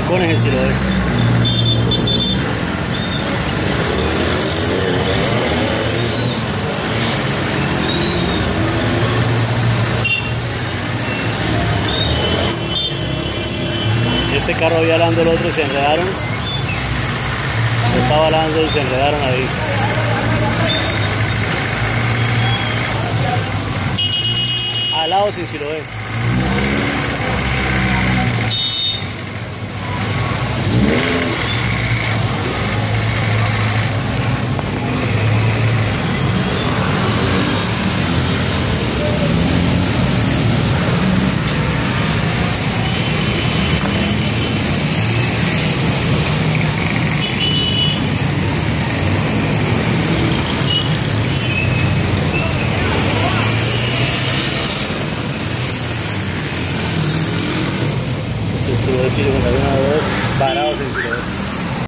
tacones en Siloé. Ese carro había alando el otro y se enredaron. Estaba alando y se enredaron ahí. Alado sin Siloé. Siloé, Chile, con alguna de dos, parados en Siloé.